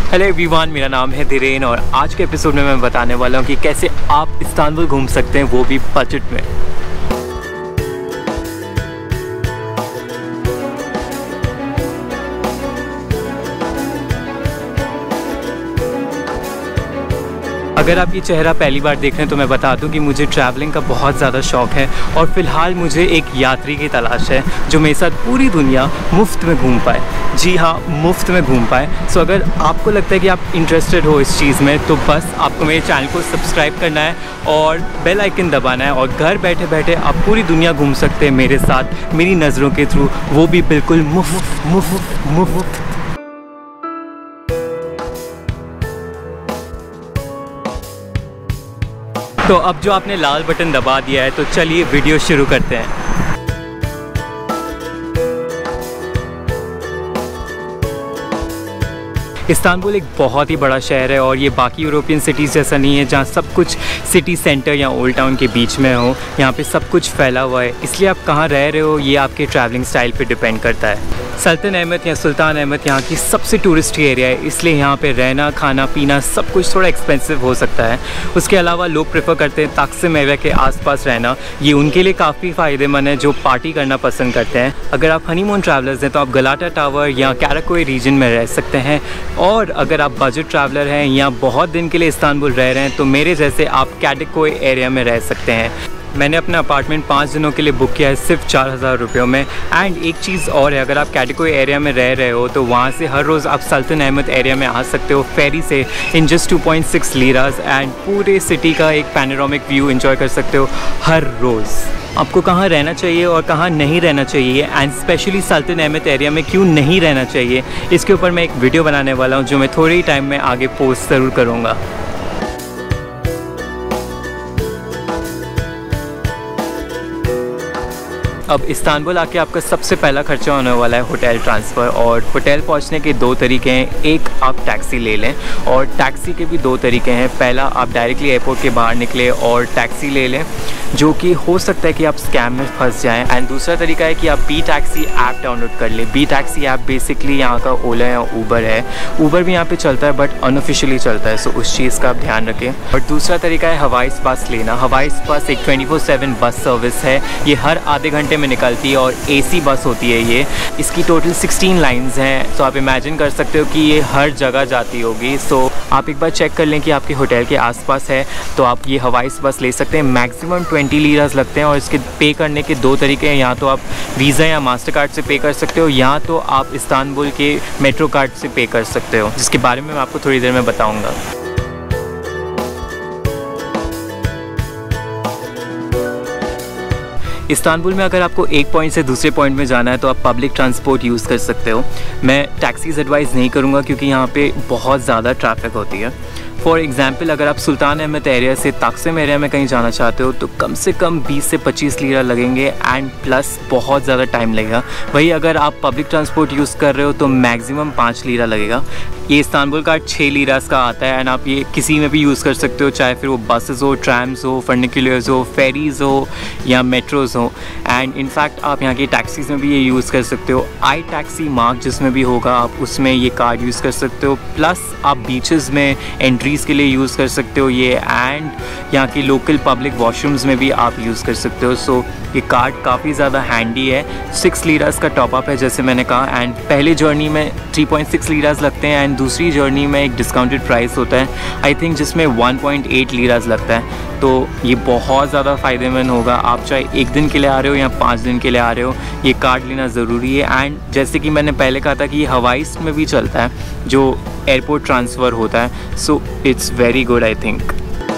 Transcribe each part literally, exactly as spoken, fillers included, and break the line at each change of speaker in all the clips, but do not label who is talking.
Hello everyone, मेरा नाम है धीरेन और आज के एपिसोड में मैं बताने वाला हूँ कि कैसे आप इस्तांबुल घूम सकते हैं, वो भी बजट में। अगर आप ये चेहरा पहली बार देख रहे हैं तो मैं बता दूं कि मुझे ट्रैवलिंग का बहुत ज़्यादा शौक़ है और फ़िलहाल मुझे एक यात्री की तलाश है जो मेरे साथ पूरी दुनिया मुफ्त में घूम पाए। जी हाँ, मुफ्त में घूम पाए। सो अगर आपको लगता है कि आप इंटरेस्टेड हो इस चीज़ में तो बस आपको मेरे चैनल को सब्सक्राइब करना है और बेल आइकन दबाना है और घर बैठे बैठे आप पूरी दुनिया घूम सकते हैं मेरे साथ, मेरी नज़रों के थ्रू, वो भी बिल्कुल मुफ्त मुफ्त मुफ्त। तो अब जो आपने लाल बटन दबा दिया है तो चलिए वीडियो शुरू करते हैं। इस्तांबुल एक बहुत ही बड़ा शहर है और ये बाकी यूरोपियन सिटीज़ जैसा नहीं है जहाँ सब कुछ सिटी सेंटर या ओल्ड टाउन के बीच में हो। यहाँ पे सब कुछ फैला हुआ है, इसलिए आप कहाँ रह रहे हो ये आपके ट्रैवलिंग स्टाइल पे डिपेंड करता है। सुल्तानahmet या सुल्तानahmet यहाँ की सबसे टूरिस्ट एरिया है, इसलिए यहाँ पे रहना खाना पीना सब कुछ थोड़ा एक्सपेंसिव हो सकता है। उसके अलावा लोग प्रेफर करते हैं ताकसिम एरिया के आसपास रहना, ये उनके लिए काफ़ी फ़ायदेमंद है जो पार्टी करना पसंद करते हैं। अगर आप हनीमून ट्रैवलर्स हैं तो आप गलाटा टावर या कैराकोई रीजन में रह सकते हैं, और अगर आप बजट ट्रैवलर हैं या बहुत दिन के लिए इस्तांबुल रह रहे हैं तो मेरे जैसे आप काडिकोय एरिया में रह सकते हैं। मैंने अपना अपार्टमेंट पाँच दिनों के लिए बुक किया है सिर्फ चार हज़ार रुपयों में। एंड एक चीज़ और है, अगर आप काडिकोय एरिया में रह रहे हो तो वहाँ से हर रोज़ आप सुल्तानahmet एरिया में आ सकते हो फेरी से in just two point six liras, and पूरे सिटी का एक पैनोरामिक व्यू एंजॉय कर सकते हो हर रोज़। आपको कहाँ रहना चाहिए और कहाँ नहीं रहना चाहिए, एंड स्पेशली सुल्तानahmet एरिया में क्यों नहीं रहना चाहिए, इसके ऊपर मैं एक वीडियो बनाने वाला हूँ जो मैं थोड़े ही टाइम में आगे पोस्ट ज़रूर करूँगा। अब इस्तांबुल आके आपका सबसे पहला खर्चा होने वाला है होटल ट्रांसफ़र, और होटल पहुंचने के दो तरीके हैं। एक आप टैक्सी ले लें, और टैक्सी के भी दो तरीके हैं। पहला आप डायरेक्टली एयरपोर्ट के बाहर निकले और टैक्सी ले लें, जो कि हो सकता है कि आप स्कैम में फंस जाएं। एंड दूसरा तरीका है कि आप बी टैक्सी ऐप डाउनलोड कर लें। बी टैक्सी ऐप बेसिकली यहाँ का ओला या ऊबर है। ऊबर भी यहाँ पे चलता है बट अनऑफिशियली चलता है, सो उस चीज़ का आप ध्यान रखें। और दूसरा तरीका है हवाइस्ट बस लेना। हवाइस्ट बस एक twenty four seven bus service है, ये हर आधे घंटे में निकलती है और एसी बस होती है ये। इसकी टोटल सिक्सटीन लाइंस हैं, सो आप इमेजिन कर सकते हो कि ये हर जगह जाती होगी। सो आप एक बार चेक कर लें कि आपके होटल के आसपास है तो आप ये हवाइस्ट बस ले सकते हैं। मैक्सिमम ट्वेंटी लीरास लगते हैं और इसके पे करने के दो तरीके हैं। यहाँ तो आप वीज़ा या मास्टर कार्ड से पे कर सकते हो, यहाँ तो आप इस्तांबुल के मेट्रो कार्ड से पे कर सकते हो, जिसके बारे में मैं आपको थोड़ी देर में बताऊँगा। इस्तांबुल में अगर आपको एक पॉइंट से दूसरे पॉइंट में जाना है तो आप पब्लिक ट्रांसपोर्ट यूज़ कर सकते हो। मैं टैक्सीज़ एडवाइस नहीं करूँगा क्योंकि यहाँ पे बहुत ज़्यादा ट्रैफिक होती है। फॉर एग्ज़ाम्पल, अगर आप सुल्तानahmet एरिया से ताकसिम एरिया में कहीं जाना चाहते हो तो कम से कम बीस से पच्चीस लीरा लगेंगे, एंड प्लस बहुत ज़्यादा टाइम लगेगा। वही अगर आप पब्लिक ट्रांसपोर्ट यूज़ कर रहे हो तो मैक्सिमम पाँच लीरा लगेगा। ये इस्तांबुल का छः लीरास का आता है, एंड आप ये किसी में भी यूज़ कर सकते हो, चाहे फिर वो बसेस हो, ट्रैम्स हो, फर्निकुलर्स हो, फेरीज़ हो या मेट्रोज़ हो। एंड इनफैक्ट आप यहाँ की टैक्सीज़ में भी ये यूज़ कर सकते हो। आई टैक्सी मार्क जिसमें भी होगा आप उसमें ये कार्ड यूज़ कर सकते हो। प्लस आप बीचेस में एंट्रीज़ के लिए यूज़ कर सकते हो ये, एंड यहाँ की लोकल पब्लिक वॉशरूम्स में भी आप यूज़ कर सकते हो। सो ये कार्ड काफ़ी ज़्यादा हैंडी है। सिक्स लीरास का टॉपअप है जैसे मैंने कहा, एंड पहले जर्नी में थ्री पॉइंट सिक्स लीरास लगते हैं, एंड दूसरी जर्नी में एक डिस्काउंटेड प्राइस होता है आई थिंक जिसमें वन पॉइंट एट लीरास लगता है। तो ये बहुत ज़्यादा फ़ायदेमंद होगा, आप चाहे एक दिन के लिए आ रहे हो या पाँच दिन के लिए आ रहे हो, ये कार्ड लेना ज़रूरी है। एंड जैसे कि मैंने पहले कहा था कि ये हवाइस्ट में भी चलता है जो एयरपोर्ट ट्रांसफ़र होता है, so it's very good I think.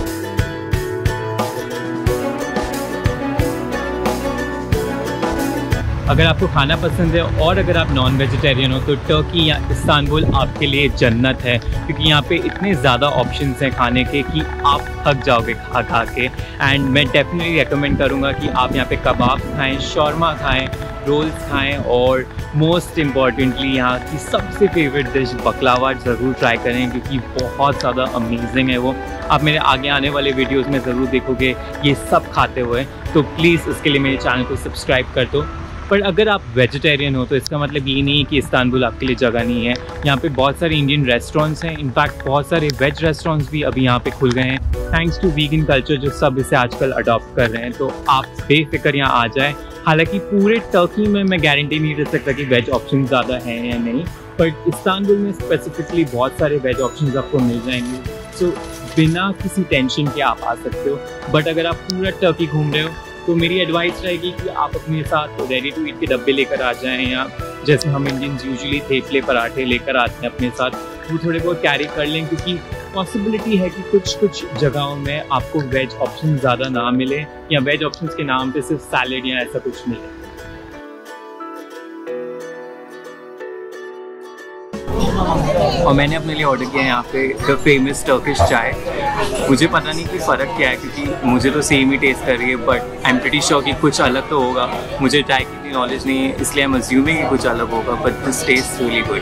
अगर आपको खाना पसंद है और अगर आप नॉन वेजिटेरियन हो तो टर्की या इस्तांबुल आपके लिए जन्नत है, क्योंकि यहाँ पे इतने ज़्यादा ऑप्शंस हैं खाने के कि आप थक जाओगे खा खा के। एंड मैं डेफिनेटली रेकमेंड करूँगा कि आप यहाँ पे कबाब खाएं, शौरमा खाएं, रोल्स खाएं, और मोस्ट इम्पॉर्टेंटली यहाँ की सबसे फेवरेट डिश बकलावा ज़रूर ट्राई करें क्योंकि बहुत ज़्यादा अमेजिंग है वो। आप मेरे आगे आने वाले वीडियोस में ज़रूर देखोगे ये सब खाते हुए, तो प्लीज़ उसके लिए मेरे चैनल को सब्सक्राइब कर दो। पर अगर आप वेजिटेरियन हो तो इसका मतलब ये नहीं है कि इस्तांबुल आपके लिए जगह नहीं है। यहाँ पे बहुत सारे इंडियन रेस्टोरेंट्स हैं, इनफैक्ट बहुत सारे वेज रेस्टोरेंट्स भी अभी यहाँ पे खुल गए हैं थैंक्स टू वीगन कल्चर जो सब इसे आजकल अडॉप्ट कर रहे हैं। तो आप बेफिक्र यहाँ आ जाए। हालांकि पूरे टर्की में मैं गारंटी नहीं दे सकता कि वेज ऑप्शन ज़्यादा हैं या नहीं, पर इस्तांबुल में स्पेसिफिकली बहुत सारे वेज ऑप्शंस आपको मिल जाएंगे। सो बिना किसी टेंशन के आप आ सकते हो। बट अगर आप पूरा टर्की घूम रहे हो तो मेरी एडवाइस रहेगी कि आप अपने साथ रेडी टू ईट के डब्बे लेकर आ जाएं, या जैसे हम इंडियंस यूजुअली थेपले पराठे लेकर आते हैं अपने साथ, वो थोड़े बहुत कैरी कर लें, क्योंकि पॉसिबिलिटी है कि कुछ कुछ जगहों में आपको वेज ऑप्शन ज़्यादा ना मिले या वेज ऑप्शंस के नाम पे सिर्फ सैलेड या ऐसा कुछ मिले। और मैंने अपने लिए ऑर्डर किया है यहाँ पे द फेमस टर्किश चाय। मुझे पता नहीं कि फ़र्क क्या है, क्योंकि मुझे तो सेम ही टेस्ट कर रही है, but I am pretty sure कि कुछ अलग तो होगा। मुझे चाय की इतनी नॉलेज नहीं है, इसलिए आई एम अज्यूमिंग कि कुछ अलग होगा, but this taste really good.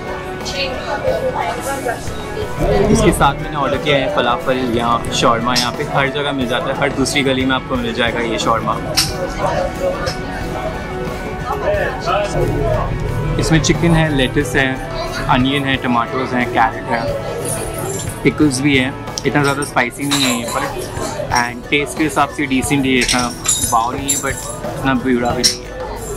इसके साथ मैंने ऑर्डर किया है फलाफल या शौरमा। यहाँ पे हर जगह मिल जाता है, हर दूसरी गली में आपको मिल जाएगा ये शौरमा। इसमें चिकन है, लेटस है, अनियन है, टमाटोज हैं, कैरेट है, पिकल्स भी है। इतना ज़्यादा स्पाइसी नहीं है ये, पर एंड टेस्ट के हिसाब से डिसेंट है। इतना वाव नहीं है, बट इतना बुरा भी नहीं है।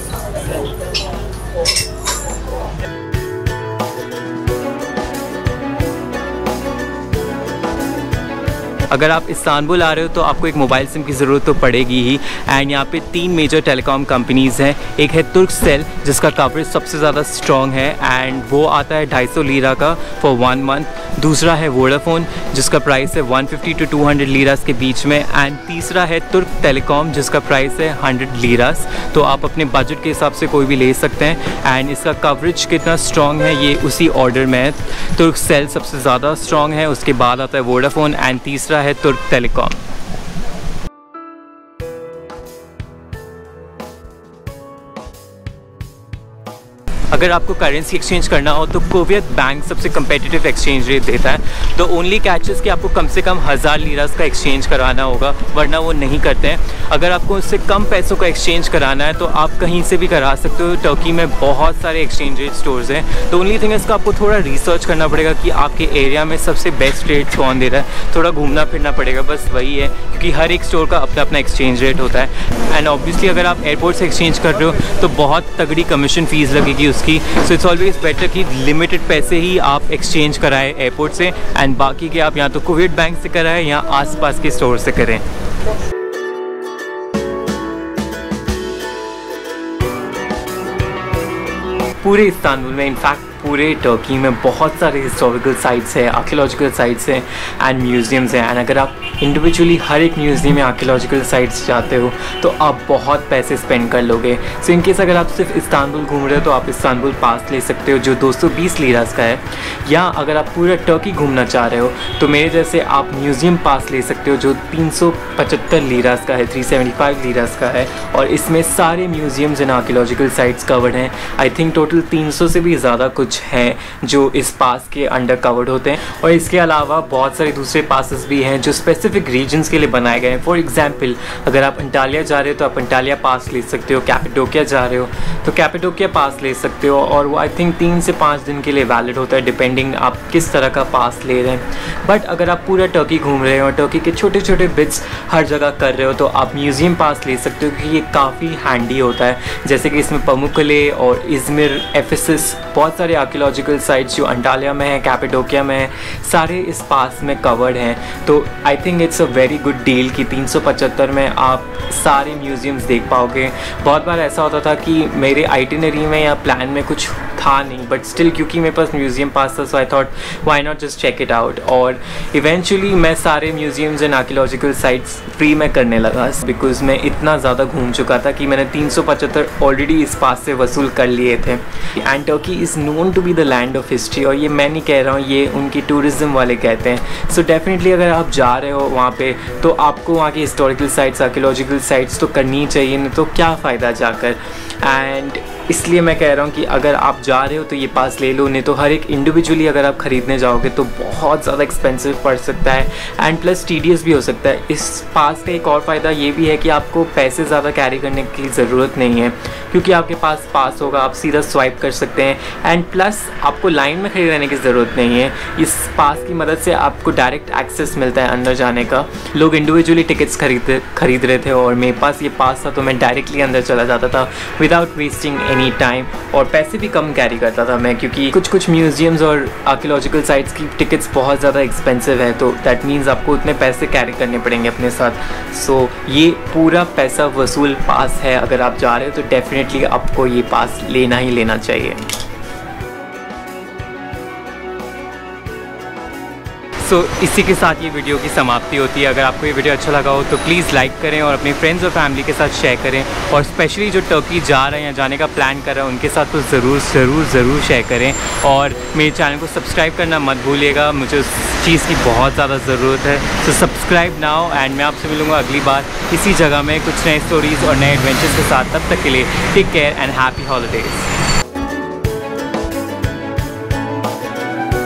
अगर आप इस्तांबुल आ रहे हो तो आपको एक मोबाइल सिम की ज़रूरत तो पड़ेगी ही। एंड यहाँ पे तीन मेजर टेलीकॉम कंपनीज़ हैं। एक है तुर्कसेल जिसका कवरेज सबसे ज़्यादा स्ट्रॉन्ग है एंड वो आता है ढाई सौ लीरा का फॉर वन मंथ। दूसरा है वोडाफोन जिसका प्राइस है one fifty to two hundred liras के बीच में। एंड तीसरा है तुर्क टेलीकॉम जिसका प्राइस है हंड्रेड लीरास। तो आप अपने बजट के हिसाब से कोई भी ले सकते हैं। एंड इसका कवरेज कितना स्ट्रॉन्ग है ये उसी ऑर्डर में है। तुर्कसेल सबसे ज़्यादा स्ट्रॉन्ग है, उसके बाद आता है वोडाफोन एंड तीसरा है तुर्क टेलीकॉम। अगर आपको करेंसी एक्सचेंज करना हो तो कुवैत बैंक सबसे कम्पेटिटिव एक्सचेंज रेट देता है। द ओनली कैच इज़ कि आपको कम से कम हज़ार लीरास का एक्सचेंज कराना होगा, वरना वो नहीं करते हैं। अगर आपको उससे कम पैसों का एक्सचेंज कराना है तो आप कहीं से भी करा सकते हो। टर्की में बहुत सारे एक्सचेंज रेट स्टोर्स हैं। तो ओनली थिंग इसका आपको थोड़ा रिसर्च करना पड़ेगा कि आपके एरिया में सबसे बेस्ट रेट्स कौन दे रहा है। थोड़ा घूमना फिरना पड़ेगा, बस वही है, क्योंकि हर एक स्टोर का अपना अपना एक्सचेंज रेट होता है। एंड ऑब्वियसली अगर आप एयरपोर्ट से एक्सचेंज कर रहे हो तो बहुत तगड़ी कमीशन फ़ीस लगेगी उसकी। सो इट्स ऑलवेज बेटर कि लिमिटेड पैसे ही आप एक्सचेंज कराएं एयरपोर्ट से, एंड बाकी के आप या तो कुवैत बैंक से कराएं या आसपास के स्टोर से करें। पूरे इस्तांबुल में, इनफैक्ट पूरे टर्की में बहुत सारे हिस्टोरिकल साइट्स हैं, आर्कियोलॉजिकल साइट्स हैं एंड म्यूज़ियम्स हैं। एंड अगर आप इंडिविजुअली हर एक म्यूज़ियम या आर्कियोलॉजिकल साइट्स जाते हो तो आप बहुत पैसे स्पेंड कर लोगे। सो इन केस अगर आप सिर्फ इस्तांबुल घूम रहे हो तो आप इस्तांबुल पास ले सकते हो जो दो सौ बीस लीरास का है। या अगर आप पूरा टर्की घूमना चाह रहे हो तो मेरे जैसे आप म्यूज़ियम पास ले सकते हो जो तीन सौ पचहत्तर लीरास का है, थ्री सेवेंटी फाइव लीरास का है। और इसमें सारे museums and archaeological sites covered हैं। आई थिंक टोटल तीन सौ से भी ज़्यादा कुछ हैं जो इस पास के अंडर कवर्ड होते हैं। और इसके अलावा बहुत सारे दूसरे पासेस भी हैं जो स्पेसिफिक रीजन्स के लिए बनाए गए हैं। फॉर एग्जांपल अगर आप अंटालिया जा रहे हो तो आप अंटालिया पास ले सकते हो, कैपाडोकिया जा रहे हो तो कैपाडोकिया पास ले सकते हो। और वो आई थिंक तीन से पाँच दिन के लिए वैलिड होता है, डिपेंडिंग आप किस तरह का पास ले रहे हैं। बट अगर आप पूरा टर्की घूम रहे हो और टर्की के छोटे छोटे बिट्स हर जगह कर रहे हो तो आप म्यूज़ियम पास ले सकते हो, क्योंकि ये काफ़ी हैंडी होता है। जैसे कि इसमें पमुकले और इज़मिर, एफेसस, बहुत सारे आर्कियोलॉजिकल साइट्स जो अंटालिया में है, कैपाडोकिया में है, सारे इस पास में कवर्ड हैं। तो I think it's a very good deal कि तीन सौ पचहत्तर में आप सारे म्यूज़ियम्स देख पाओगे। बहुत बार ऐसा होता था कि मेरे आइटिनरी में या प्लान में कुछ था नहीं, बट स्टिल क्योंकि मेरे पास म्यूज़ियम पास था so I thought why not just check it out. और इवेंचुअली मैं सारे museums and archaeological sites free में करने लगा, बिकॉज मैं इतना ज़्यादा घूम चुका था कि मैंने तीन सौ पचहत्तर ऑलरेडी इस पास से वसूल कर लिए थे। And Turkey is known to be the land of history, और ये मैं नहीं कह रहा हूँ, ये उनकी टूरिज़्म वाले कहते हैं। सो डेफिनेटली अगर आप जा रहे हो वहाँ पे तो आपको वहाँ की हिस्टोरिकल साइट्स, आर्कियोलॉजिकल साइट्स तो करनी चाहिए, नहीं तो क्या फ़ायदा जाकर। एंड इसलिए मैं कह रहा हूँ कि अगर आप जा रहे हो तो ये पास ले लो, नहीं तो हर एक इंडिविजुअली अगर आप ख़रीदने जाओगे तो बहुत ज़्यादा एक्सपेंसिव पड़ सकता है एंड प्लस टीडियस भी हो सकता है। इस पास का एक और फ़ायदा ये भी है कि आपको पैसे ज़्यादा कैरी करने की ज़रूरत नहीं है, क्योंकि आपके पास पास होगा, आप सीधा स्वाइप कर सकते हैं एंड प्लस आपको लाइन में खड़े रहने की ज़रूरत नहीं है। इस पास की मदद से आपको डायरेक्ट एक्सेस मिलता है अंदर जाने का। लोग इंडिविजुअली टिकट्स खरीद खरीद रहे थे और मेरे पास ये पास था तो मैं डायरेक्टली अंदर चला जाता था विदाउट वेस्टिंग एनी टाइम, और पैसे भी कम कैरी करता था मैं, क्योंकि कुछ कुछ म्यूजियम्स और आर्कियोलॉजिकल साइट्स की टिकट्स बहुत ज़्यादा एक्सपेंसिव है, तो दैट मीन्स आपको उतने पैसे कैरी करने पड़ेंगे अपने साथ। सो so, ये पूरा पैसा वसूल पास है। अगर आप जा रहे हो तो डेफिनेटली आपको ये पास लेना ही लेना चाहिए। सो so, इसी के साथ ये वीडियो की समाप्ति होती है। अगर आपको ये वीडियो अच्छा लगा हो तो प्लीज़ लाइक करें और अपने फ्रेंड्स और फैमिली के साथ शेयर करें, और स्पेशली जो टर्की जा रहे हैं, जाने का प्लान कर रहे हैं, उनके साथ तो ज़रूर ज़रूर ज़रूर शेयर करें। और मेरे चैनल को सब्सक्राइब करना मत भूलिएगा, मुझे उस चीज़ की बहुत ज़्यादा ज़रूरत है। सो सब्सक्राइब नाउ एंड मैं आपसे मिलूँगा अगली बार इसी जगह में कुछ नए स्टोरीज़ और नए एडवेंचर्स के साथ। तब तक के लिए take care and happy holidays.